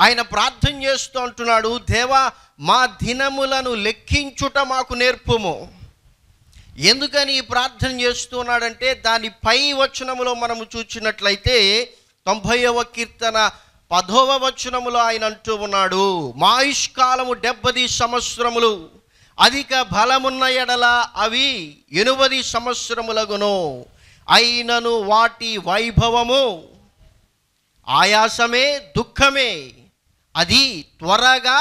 ఆయన ప్రార్థన చేస్తూ అంటున్నాడు, దేవా మా దినములను లెక్కించుట మాకు నేర్పుము. ఎందుకని ఈ ప్రార్థన చేస్తున్నాడంటే దాని పై వచనములో మనము చూచినట్లయితే 90వ కీర్తన 10వ వచనములో ఆయన అంటూ ఉన్నాడు, మా ఆయుష్కాలము 70 సంవత్సరములు, అధిక బలమున్న ఎడల అవి 80 సంవత్సరములగును, అయినను వాటి వైభవము ఆయాసమే దుఃఖమే, అది త్వరగా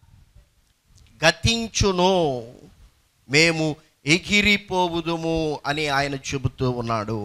గతించును, మేము ఎగిరిపోవుదుము అని ఆయన చెబుతూ ఉన్నాడు.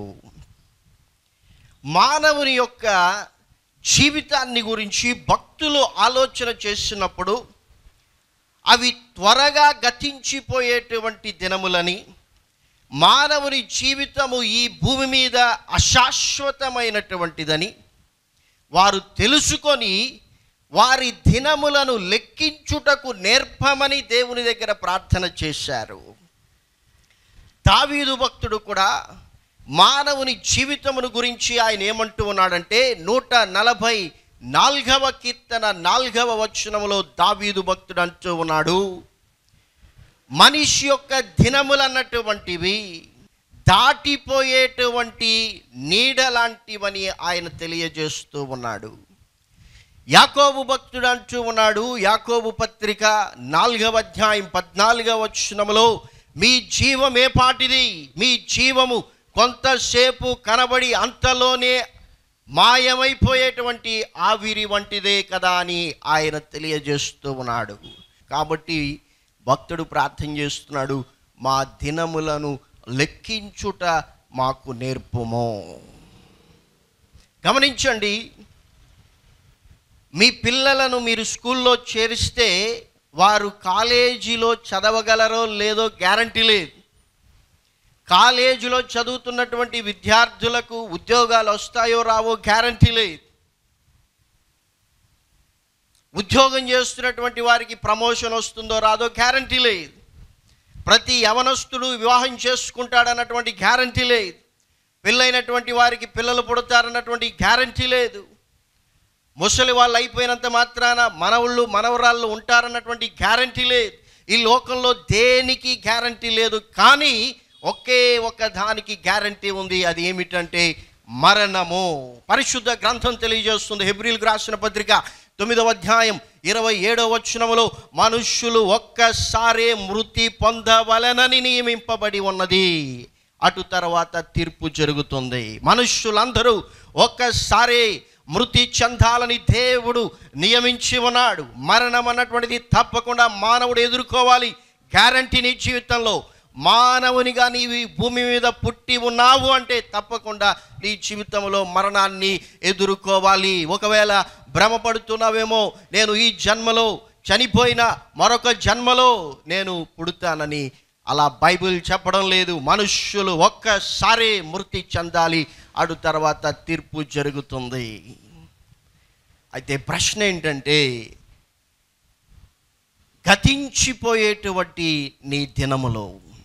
మానవుని యొక్క జీవితాన్ని గురించి భక్తులు ఆలోచన చేసినప్పుడు అవి త్వరగా గతించిపోయేటువంటి దినములని, మానవుని జీవితము ఈ భూమి మీద అశాశ్వతమైనటువంటిదని వారు తెలుసుకొని వారి దినములను లెక్కించుటకు నేర్పమని దేవుని దగ్గర ప్రార్థన చేశారు. దావీదు భక్తుడు కూడా మానవుని జీవితమును గురించి ఆయన ఏమంటూ ఉన్నాడంటే 144వ కీర్తన 4వ వచనములో దావీదు భక్తుడు అంటూ ఉన్నాడు, మనిషి యొక్క దినములు అన్నటువంటివి దాటిపోయేటువంటి నీడ లాంటివని ఆయన తెలియజేస్తూ ఉన్నాడు. యాకోబు భక్తుడు అంటూ ఉన్నాడు, యాకోబు పత్రిక 4వ అధ్యాయం 14వ వచనములో, మీ జీవం ఏ పాటిది, మీ జీవము కొంతసేపు కనబడి అంతలోనే మాయమైపోయేటువంటి ఆవిరి వంటిదే కదా అని ఆయన తెలియజేస్తూ ఉన్నాడు. కాబట్టి భక్తుడు ప్రార్థన చేస్తున్నాడు, మా దినములను లెక్కించుట మాకు నేర్పుము. గమనించండి, మీ పిల్లలను మీరు స్కూల్లో చేరిస్తే వారు కాలేజీలో చదవగలరో లేదో గ్యారంటీ లేదు. కాలేజీలో చదువుతున్నటువంటి విద్యార్థులకు ఉద్యోగాలు వస్తాయో రావో గ్యారంటీ లేదు. ఉద్యోగం చేస్తున్నటువంటి వారికి ప్రమోషన్ వస్తుందో రాదో గ్యారంటీ లేదు. ప్రతి యవనస్తుడు వివాహం చేసుకుంటాడన్నటువంటి గ్యారంటీ లేదు. పెళ్ళైనటువంటి వారికి పిల్లలు పుడతారన్నటువంటి గ్యారంటీ లేదు. ముసలి వాళ్ళు అయిపోయినంత మాత్రాన మనవళ్ళు మనవరాళ్ళు ఉంటారన్నటువంటి గ్యారంటీ లేదు. ఈ లోకంలో దేనికి గ్యారంటీ లేదు. కానీ ఒకే ఒక దానికి గ్యారంటీ ఉంది, అది ఏమిటంటే మరణము. పరిశుద్ధ గ్రంథం తెలియజేస్తుంది, హెబ్రీయులకు రాసిన పత్రిక 9వ అధ్యాయం 27వ వచనములో, మనుష్యులు ఒక్కసారే మృతి పొందవలెనని నియమింపబడి ఉన్నది, అటు తర్వాత తీర్పు జరుగుతుంది. మనుష్యులందరూ ఒక్కసారే మృతి చెందాలని దేవుడు నియమించి ఉన్నాడు. మరణం అన్నటువంటిది తప్పకుండా మానవుడు ఎదుర్కోవాలి. గ్యారంటీ నీ జీవితంలో. మానవునిగా నీవు భూమి మీద పుట్టి ఉన్నావు అంటే తప్పకుండా నీ జీవితంలో మరణాన్ని ఎదుర్కోవాలి. ఒకవేళ భ్రమపడుతున్నావేమో, నేను ఈ జన్మలో చనిపోయినా మరొక జన్మలో నేను పుడతానని, అలా బైబిల్ చెప్పడం లేదు. మనుష్యులు ఒక్కసారి మృతి చెందాలి, అటు తర్వాత తీర్పు జరుగుతుంది. అయితే ప్రశ్న ఏంటంటే, గతించిపోయేటువంటి నీ దినములో,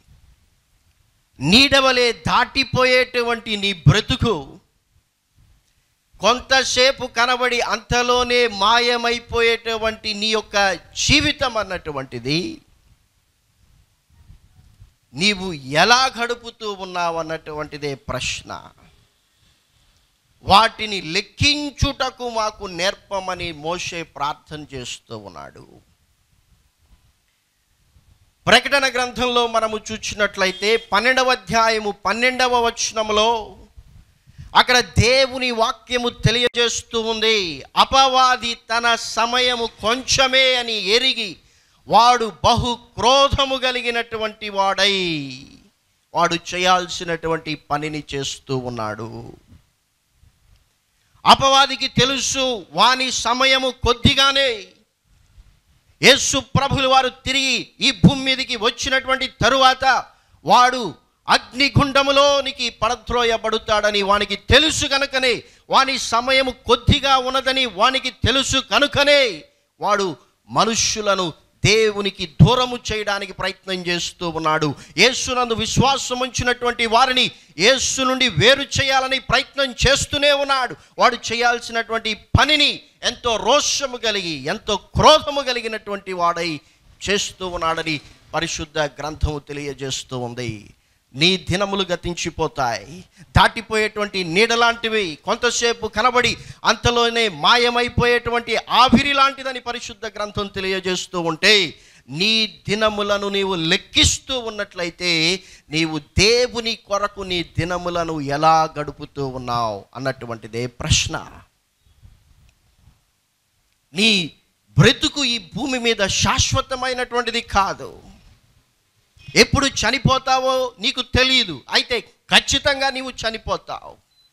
నీడవలే దాటిపోయేటువంటి నీ బ్రతుకు, కొంతసేపు కనబడి అంతలోనే మాయమైపోయేటువంటి నీ యొక్క జీవితం అన్నటువంటిది నీవు ఎలా గడుపుతూ ఉన్నావు అన్నటువంటిదే ప్రశ్న. వాటిని లెక్కించుటకు మాకు నేర్పమని మోషే ప్రార్థన చేస్తూ ఉన్నాడు. ప్రకటన గ్రంథంలో మనము చూసినట్లయితే 12వ అధ్యాయము 12వ వచనములో అక్కడ దేవుని వాక్యము తెలియజేస్తూ ఉంది, అపవాది తన సమయము కొంచెమే అని ఎరిగి వాడు బహు క్రోధము కలిగినటువంటి వాడై వాడు చేయాల్సినటువంటి పనిని చేస్తూ ఉన్నాడు. అపవాదికి తెలుసు వాని సమయము కొద్దిగానే. యేసు ప్రభులు వారు తిరిగి ఈ భూమి మీదకి వచ్చినటువంటి తరువాత వాడు అగ్నిగుండములోనికి పడద్రోయబడుతాడని వానికి తెలుసు కనుకనే, వాని సమయము కొద్దిగా ఉన్నదని వానికి తెలుసు కనుకనే వాడు మనుష్యులను దేవునికి దూరము చేయడానికి ప్రయత్నం చేస్తూ ఉన్నాడు. యేసునందు విశ్వాసం ఉంచినటువంటి వారిని యేసు నుండి వేరు చేయాలని ప్రయత్నం చేస్తూనే ఉన్నాడు. వాడు చేయాల్సినటువంటి పనిని ఎంతో రోషము కలిగి, ఎంతో క్రోధము కలిగినటువంటి వాడై చేస్తూ ఉన్నాడని పరిశుద్ధ గ్రంథము తెలియజేస్తూ ఉంది. నీ దినములు గతించిపోతాయి, దాటిపోయేటువంటి నీడలాంటివి, కొంతసేపు కనబడి అంతలోనే మాయమైపోయేటువంటి ఆవిరి లాంటిదని పరిశుద్ధ గ్రంథం తెలియజేస్తూ ఉంటే, నీ దినములను నీవు లెక్కిస్తూ ఉన్నట్లయితే నీవు దేవుని కొరకు నీ దినములను ఎలా గడుపుతూ ఉన్నావు అన్నటువంటిదే ప్రశ్న. నీ బ్రతుకు ఈ భూమి మీద శాశ్వతమైనటువంటిది కాదు. ఎప్పుడు చనిపోతావో నీకు తెలియదు, అయితే ఖచ్చితంగా నీవు చనిపోతావు.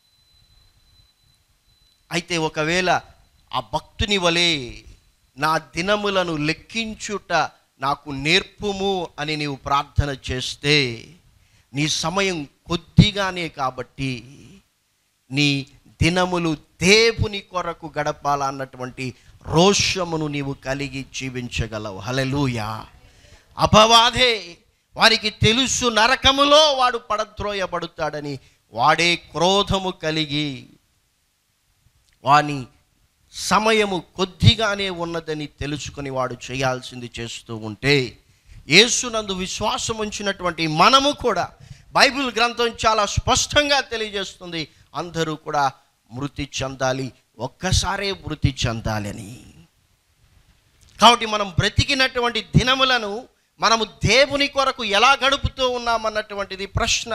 అయితే ఒకవేళ ఆ భక్తుని వలె నా దినములను లెక్కించుట నాకు నేర్పుము అని నీవు ప్రార్థన చేస్తే, నీ సమయం కొద్దిగానే కాబట్టి నీ దినములు దేవుని కొరకు గడపాలన్నటువంటి రోషమును నీవు కలిగి జీవించగలవు. హల్లెలూయా. అపవాదే, వారికి తెలుసు నరకములో వాడు పడద్రోయబడతాడని, వాడే క్రోధము కలిగి వాని సమయము కొద్దిగానే ఉన్నదని తెలుసుకొని వాడు చేయాల్సింది చేస్తూ ఉంటే, యేసునందు విశ్వాసం ఉంచినటువంటి మనము కూడా, బైబిల్ గ్రంథం చాలా స్పష్టంగా తెలియజేస్తుంది, అందరూ కూడా మృతి చెందాలి, ఒక్కసారే మృతి చెందాలని. కాబట్టి మనం బ్రతికినటువంటి దినములను మనము దేవుని కొరకు ఎలా గడుపుతూ ఉన్నామన్నటువంటిది ప్రశ్న.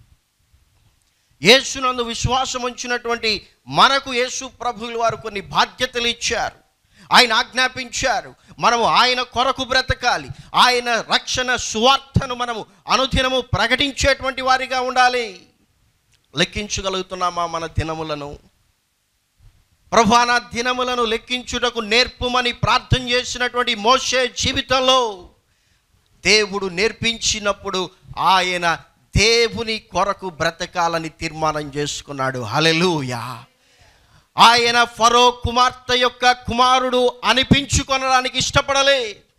యేసునందు విశ్వాసం ఉంచినటువంటి మనకు యేసు ప్రభువుల వారు కొన్ని బాధ్యతలు ఇచ్చారు, ఆయన ఆజ్ఞాపించారు. మనము ఆయన కొరకు బ్రతకాలి, ఆయన రక్షణ సువార్తను మనము అనుదినము ప్రకటించేటువంటి వారిగా ఉండాలి. లెక్కించగలుగుతున్నామా మన దినములను? ప్రభువా, నా దినములను లెక్కించుటకు నేర్పుమని ప్రార్థన చేసినటువంటి మోషే జీవితంలో దేవుడు నేర్పించినప్పుడు ఆయన దేవుని కొరకు బ్రతకాలని తీర్మానం చేసుకున్నాడు. హల్లెలూయా. ఆయన ఫరో కుమార్తె యొక్క కుమారుడు అనిపించుకొనడానికి ఇష్టపడలే.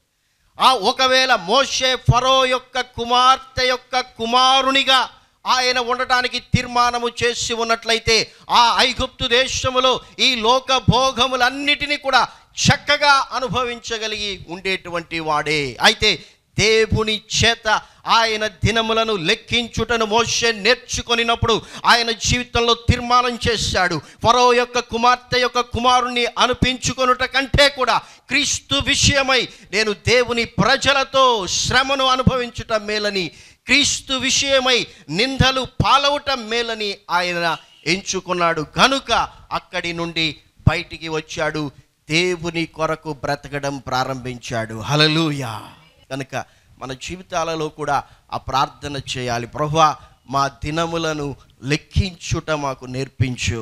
ఒకవేళ మోషే ఫరో యొక్క కుమార్తె యొక్క కుమారునిగా ఆయన ఉండటానికి తీర్మానము చేసి ఉన్నట్లయితే, ఆ ఐగుప్తు దేశములో ఈ లోక భోగములన్నిటినీ కూడా చక్కగా అనుభవించగలిగి ఉండేటువంటి వాడే. అయితే దేవుని చేత ఆయన దినములను లెక్కించుటను మోషే నేర్చుకొనినప్పుడు ఆయన జీవితంలో తీర్మానం చేశాడు, ఫరో యొక్క కుమార్తె యొక్క కుమారుణ్ణి అనిపించుకొనుట కంటే కూడా క్రీస్తు విషయమై నేను దేవుని ప్రజలతో శ్రమను అనుభవించుట మేలని, క్రీస్తు విషయమై నిందలు పాలవటం మేలని ఆయన ఎంచుకున్నాడు. కనుక అక్కడి నుండి బయటికి వచ్చాడు, దేవుని కొరకు బ్రతకడం ప్రారంభించాడు. హల్లెలూయా. కనుక మన జీవితాలలో కూడా ఆ ప్రార్థన చేయాలి, ప్రభువా మా దినములను లెక్కించుట మాకు నేర్పించు.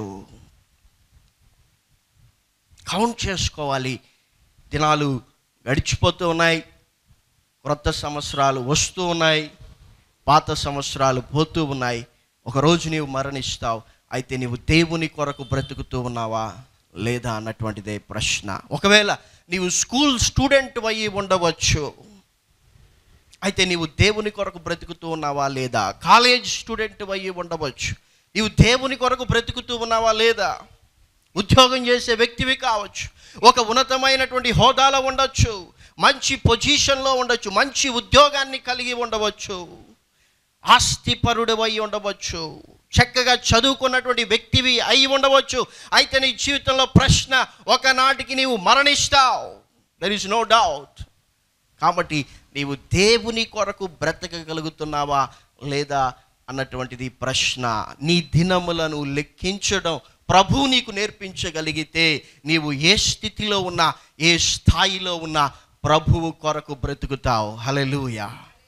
కౌంట్ చేసుకోవాలి. దినాలు గడిచిపోతూ ఉన్నాయి, క్రొత్త సంవత్సరాలు వస్తూ ఉన్నాయి, పాత సంవత్సరాలు పోతూ ఉన్నాయి. ఒకరోజు నీవు మరణిస్తావు. అయితే నీవు దేవుని కొరకు బ్రతుకుతూ ఉన్నావా లేదా అన్నటువంటిదే ప్రశ్న. ఒకవేళ నీవు స్కూల్ స్టూడెంట్ అయ్యి ఉండవచ్చు, అయితే నీవు దేవుని కొరకు బ్రతుకుతూ ఉన్నావా లేదా? కాలేజ్ స్టూడెంట్ అయ్యి ఉండవచ్చు, నీవు దేవుని కొరకు బ్రతుకుతూ ఉన్నావా లేదా? ఉద్యోగం చేసే వ్యక్తివి కావచ్చు, ఒక ఉన్నతమైనటువంటి హోదాలో ఉండొచ్చు, మంచి పొజిషన్లో ఉండొచ్చు, మంచి ఉద్యోగాన్ని కలిగి ఉండవచ్చు, ఆస్తిపరుడు అయి ఉండవచ్చు, చక్కగా చదువుకున్నటువంటి వ్యక్తివి అయి ఉండవచ్చు. అయితే నీ జీవితంలో ప్రశ్న, ఒకనాటికి నీవు మరణిస్తావు, దెర్ ఈజ్ నో డౌట్. కాబట్టి నీవు దేవుని కొరకు బ్రతకగలుగుతున్నావా లేదా అన్నటువంటిది ప్రశ్న. నీ దినములను లెక్కించడం ప్రభువు నీకు నేర్పించగలిగితే, నీవు ఏ స్థితిలో ఉన్నా, ఏ స్థాయిలో ఉన్నా ప్రభువు కొరకు బ్రతుకుతావు. హల్లెలూయా.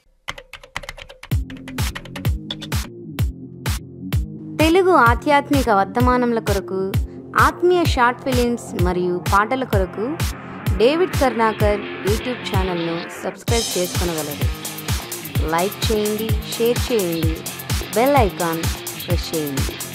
తెలుగు ఆధ్యాత్మిక వర్తమానముల కొరకు, ఆత్మీయ షార్ట్ ఫిలిమ్స్ మరియు పాటల కొరకు డేవిడ్ కర్ణాకర్ యూట్యూబ్ ఛానల్ను సబ్స్క్రైబ్ చేసుకొనగలరు. లైక్ చేయండి, షేర్ చేయండి, బెల్ ఐకాన్ ప్రెస్ చేయండి.